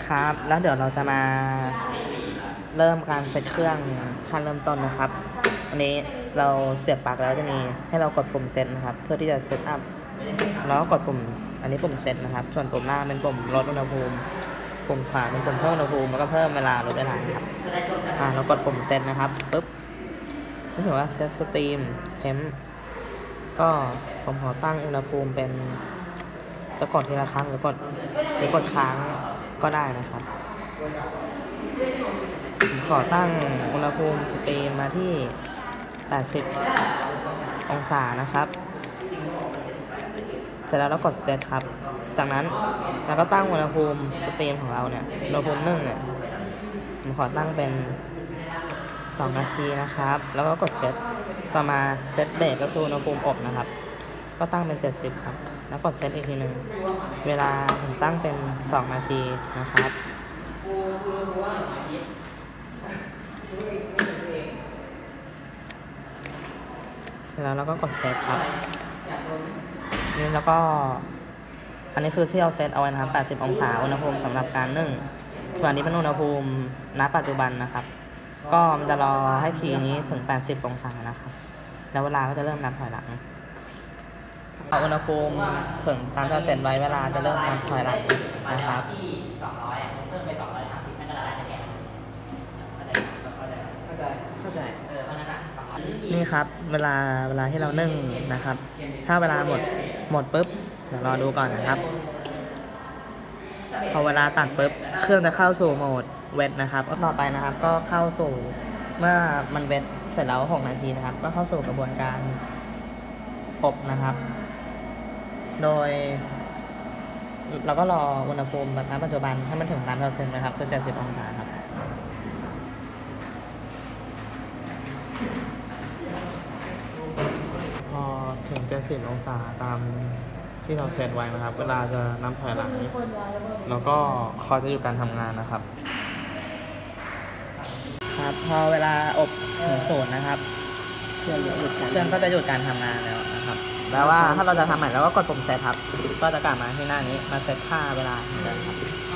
ครับแล้วเดี๋ยวเราจะมาเริ่มการเซตเครื่องขั้นเริ่มต้นนะครับอันนี้เราเสียบปลั๊กแล้วจะมีให้เรากดปุ่มเซตนะครับเพื่อที่จะเซตอัพแล้วก็กดปุ่มอันนี้ปุ่มเซตนะครับส่วนปุ่มล่างเป็นปุ่มลดอุณหภูมิปุ่มขวาเป็นปุ่มเพิ่มอุณหภูมิแล้วก็เพิ่มเวลาลดเวลาครับเรากดปุ่มเซตนะครับปุ๊บนี่ถือว่าเซตสตรีมเทมก็ผมขอตั้งอุณหภูมิเป็นจะกดทีละครั้งหรือกดค้างก็ได้นะครับผมขอตั้งอุณหภูมิสตรีมมาที่80องศานะครับเสร็จแล้วเรากดเซตครับจากนั้นเราก็ตั้งอุณหภูมิสตรีมของเราเนี่ยอุณหภูมินึ่งเนี่ยผมขอตั้งเป็น2 นาทีนะครับแล้วก็กดเซตต่อมาเซตเบรกก็คืออุณหภูมิอบนะครับก็ตั้งเป็น70ครับแล้วกดเซตอีกทีหนึ่งเวลาผมตั้งเป็น2 นาทีนะครับเสร็จแล้วเราก็กดเซตครับนี่แล้วก็อันนี้คือที่เราเซตเอาไว้นะครับ80องศาอุณหภูมิสำหรับการนึ่งส่วนนี้เป็นอุณหภูมิณปัจจุบันนะครับก็มันจะรอให้ทีนี้ถึง80องศานะครับแล้วเวลาก็จะเริ่มนับถอยหลังเอาอุณหภูมิถึงตามที่เราเซตไว้เวลาจะเริ่มนับถอยหลังนะครับที่200เพิ่มไป230ไม่ก็ละลายแค่เข้าใจเพราะนั้นนี่ครับเวลาที่เรานึ่งนะครับถ้าเวลาหมดปุ๊บเดี๋ยวรอดูก่อนนะครับพอเวลาตัดปุ๊บเครื่องจะเข้าสู่โหมดเวทนะครับก็ต่อไปนะครับก็เข้าสู่เมื่อมันเวทเสร็จแล้ว6 นาทีนะครับก็เข้าสู่กระบวนการอบนะครับโดยเราก็รออุณหภูมิณปัจจุบันให้มันถึง100%นะครับคือ70องศาครับพอถึง70องศาตามที่เราเซตไว้นะครับเวลาจะนับถอยหลังแล้วก็คอยจะหยุดการทำงานนะครับครับพอเวลาอบถึง0นะครับเครื่องก็จะหยุดการทำงานแล้วนะครับแปลว่าถ้าเราจะทำใหม่เราก็กดปุ่มเซตครับก็จะกลับมาที่หน้านี้มาเซตค่าเวลาเหมือนเดิมครับ